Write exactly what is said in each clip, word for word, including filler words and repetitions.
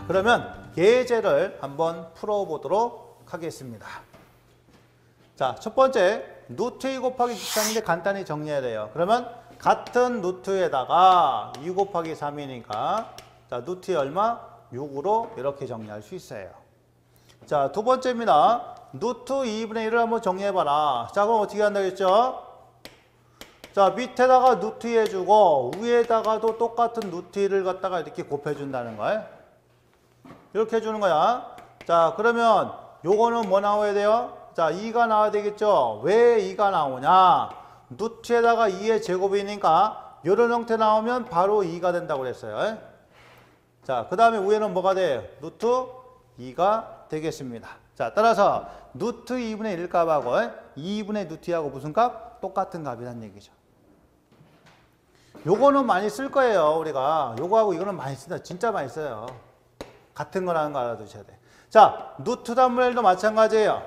그러면 예제를 한번 풀어보도록 하겠습니다. 자, 첫 번째 루트 이 곱하기 삼인데 간단히 정리해야 돼요. 그러면 같은 루트에다가 이 곱하기 삼이니까 자, 루트의 얼마? 육으로 이렇게 정리할 수 있어요. 자, 두 번째입니다. 루트 이분의 일을 한번 정리해봐라. 자, 그럼 어떻게 한다 했죠? 자, 밑에다가 루트 이 해주고 위에다가도 똑같은 루트 이를 갖다가 이렇게 곱해준다는 거예요. 이렇게 해주는 거야. 자, 그러면 요거는 뭐 나와야 돼요? 자, 이가 나와야 되겠죠? 왜 이가 나오냐? 루트에다가 이의 제곱이니까 이런 형태 나오면 바로 이가 된다고 그랬어요. 자, 그 다음에 위에는 뭐가 돼요? 루트 이가 되겠습니다. 자, 따라서 루트 이분의 일 값하고 이분의 루트 이하고 무슨 값? 똑같은 값이란 얘기죠. 요거는 많이 쓸 거예요, 우리가. 요거하고 이거는 많이 쓴다. 진짜 많이 써요. 같은 거라는 거 알아두셔야 돼. 자, 루트 삼분의 일도 마찬가지예요.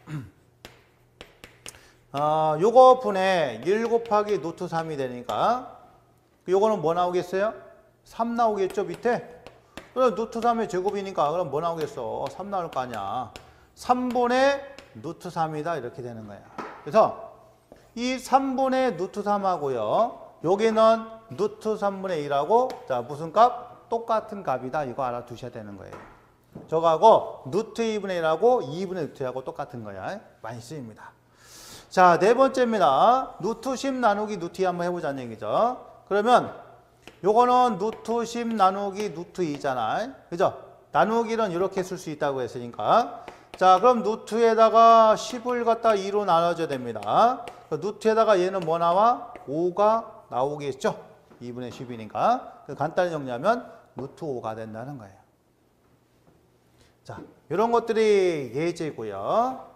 어, 요거 분의 일 곱하기 루트 삼이 되니까 요거는 뭐 나오겠어요? 삼 나오겠죠, 밑에? 그럼 루트 삼의 제곱이니까 그럼 뭐 나오겠어? 삼 나올 거 아니야. 삼분의 루트 삼이다 이렇게 되는 거야. 그래서 이 삼분의 루트 삼하고요. 여기는 루트 삼분의 일하고 자 무슨 값? 똑같은 값이다. 이거 알아두셔야 되는 거예요. 저거하고 루트 이분의 일하고 이분의 루트 이하고 똑같은 거야. 많이 쓰입니다. 자, 네 번째입니다. 루트 십 나누기 루트 이 한번 해보자는 얘기죠. 그러면 요거는 루트 십 나누기 루트 이잖아. 그죠? 나누기는 이렇게 쓸 수 있다고 했으니까. 자, 그럼 루트에다가 십을 갖다 이로 나눠줘야 됩니다. 루트에다가 얘는 뭐 나와? 오가 나오겠죠? 이분의 십이니까. 간단히 정리하면 루트 오가 된다는 거예요. 자, 이런 것들이 예제고요.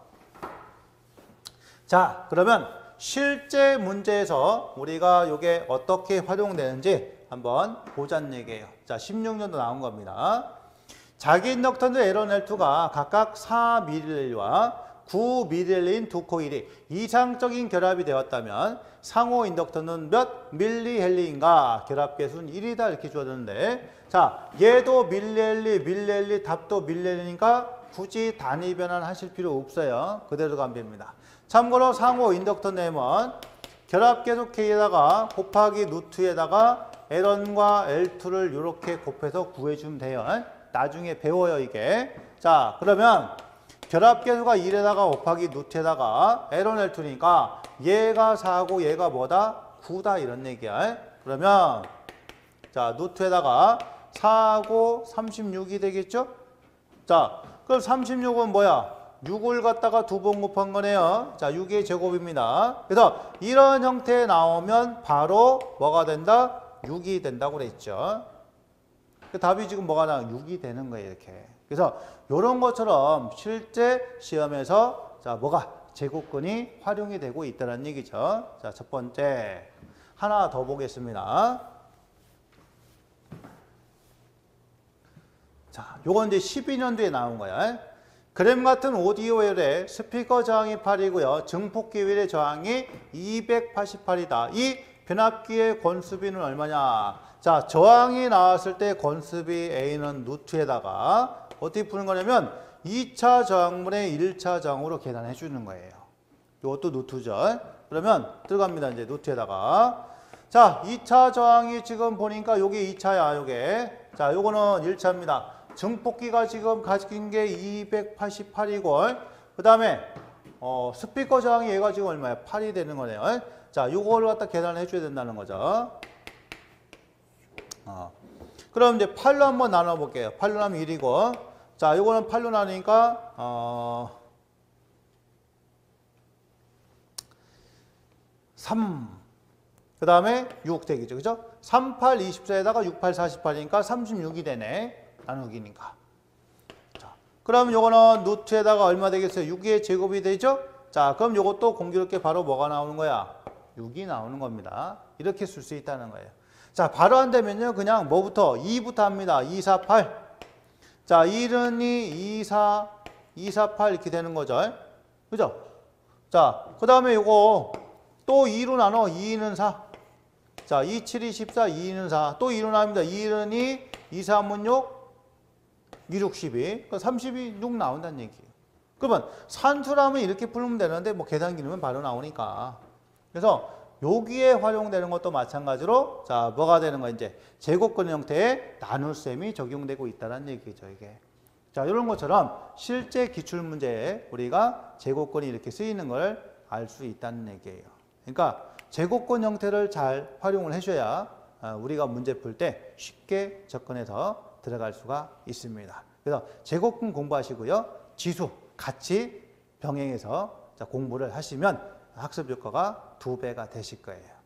자, 그러면 실제 문제에서 우리가 이게 어떻게 활용되는지 한번 보자는 얘기예요. 자, 십육 년도 나온 겁니다. 자기 인덕턴트 엘원, 엘투가 각각 사 밀리헬리와 구 밀리헬리인 두 코일이 이상적인 결합이 되었다면 상호 인덕턴트는 몇 밀리헬리인가? 결합계수는 일이다 이렇게 주어졌는데 자, 얘도 밀리헬리, 밀리헬리, 답도 밀리헬리니까 굳이 단위 변환하실 필요 없어요. 그대로 가면 됩니다. 참고로 상호 인덕턴 네임은 결합계수 K에다가 곱하기 루트에다가 엘원과 엘투를 이렇게 곱해서 구해주면 돼요. 나중에 배워요, 이게. 자, 그러면 결합계수가 일에다가 곱하기 루트에다가 엘원, 엘투니까 얘가 사고 얘가 뭐다? 구다 이런 얘기야. 그러면 자, 루트에다가 사하고 삼십육이 되겠죠? 자, 그럼 삼십육은 뭐야? 육을 갖다가 두 번 곱한 거네요. 자, 육의 제곱입니다. 그래서 이런 형태에 나오면 바로 뭐가 된다? 육이 된다고 그랬죠. 그 답이 지금 뭐가 나? 육이 되는 거예요, 이렇게. 그래서 이런 것처럼 실제 시험에서 자, 뭐가? 제곱근이 활용이 되고 있다는 얘기죠. 자, 첫 번째. 하나 더 보겠습니다. 자, 요건 이제 십이 년도에 나온 거야. 그램 같은 오디오웰의 스피커 저항이 팔이고요. 증폭기율의 저항이 이백팔십팔이다. 이 변압기의 권수비는 얼마냐? 자, 저항이 나왔을 때 권수비 A는 루트에다가 어떻게 푸는 거냐면 이 차 저항분의 일 차 저항으로 계산해 주는 거예요. 이것도 루트죠. 그러면 들어갑니다. 이제 루트에다가. 자, 이 차 저항이 지금 보니까 요게 이 차야, 요게. 자, 요거는 일 차입니다. 증폭기가 지금 가진 게 이백팔십팔이고 그 다음에 어, 스피커 저항이 얘가 지금 얼마야? 팔이 되는 거네요. 자, 요거를 갖다 계산해 줘야 된다는 거죠. 어. 그럼 이제 팔로 한번 나눠 볼게요. 팔로 나누면 일이고 자, 요거는 팔로 나누니까 어, 삼 그 다음에 육 되겠죠. 그죠? 삼, 팔, 이십사에다가 육, 팔, 사십팔이니까 삼십육이 되네. 나누기니까. 자, 그럼 요거는 루트에다가 얼마 되겠어요? 육의 제곱이 되죠? 자, 그럼 요것도 공교롭게 바로 뭐가 나오는 거야? 육이 나오는 겁니다. 이렇게 쓸 수 있다는 거예요. 자, 바로 안 되면요. 그냥 뭐부터? 이부터 합니다. 이, 사, 팔. 자, 일은 이, 이, 사, 이, 사, 팔 이렇게 되는 거죠. 그죠? 자, 그 다음에 요거 또 이로 나눠. 이는 사. 자, 이, 칠, 이, 십사, 이는 사. 또 이로 나눕니다. 이는 이, 이, 삼은 육, 이, 육, 십이. 그러니까 삼십이, 육 나온다는 얘기예요. 그러면 산수라면 이렇게 풀면 되는데 뭐 계산 기능은 바로 나오니까. 그래서 여기에 활용되는 것도 마찬가지로 자 뭐가 되는 거 이제 제곱근 형태의 나눗셈이 적용되고 있다는 얘기죠 이게. 자 이런 것처럼 실제 기출 문제에 우리가 제곱근이 이렇게 쓰이는 걸 알 수 있다는 얘기예요. 그러니까 제곱근 형태를 잘 활용을 해줘야 우리가 문제 풀 때 쉽게 접근해서 들어갈 수가 있습니다. 그래서 제곱근 공부하시고요. 지수 같이 병행해서 공부를 하시면 학습 효과가 두 배가 되실 거예요.